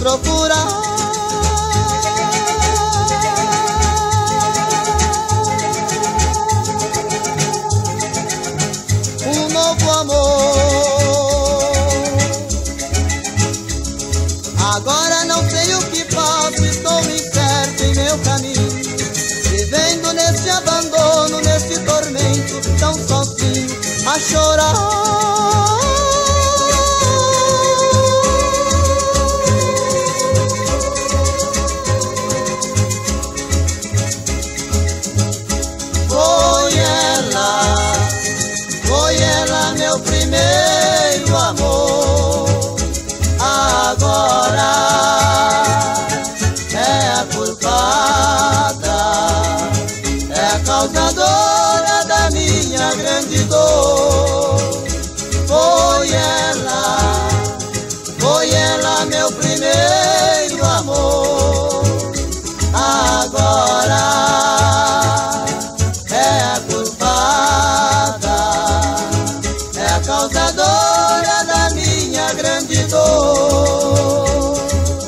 procurar um novo amor. Agora não sei o que faço, estou incerto em meu caminho, vivendo nesse abandono, nesse tormento, tão sozinho a chorar. Foi ela meu primeiro amor. Agora é a culpada, é a causadora da minha grande dor. Foi ela meu primeiro amor. Agora é a culpada, é a causadora da minha grande dor.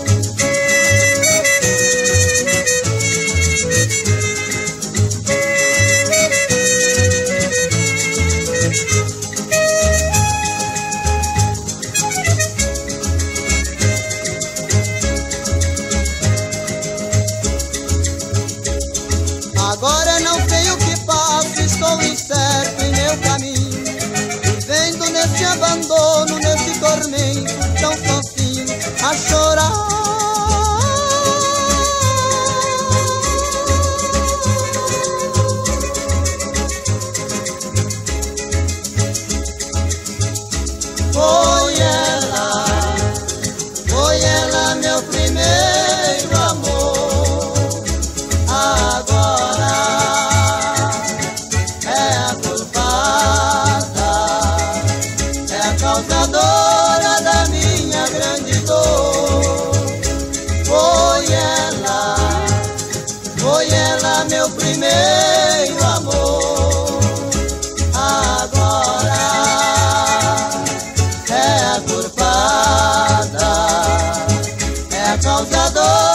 Agora não sei o que faço, estou incerto em meu caminho, vivendo nesse abandono, nesse tormento, tão sozinho a chorar. Foi ela meu primeiro amor. Agora é a culpada, é a causadora da minha grande dor. Foi ela meu primeiro amor. Agora é a culpada, é a causadora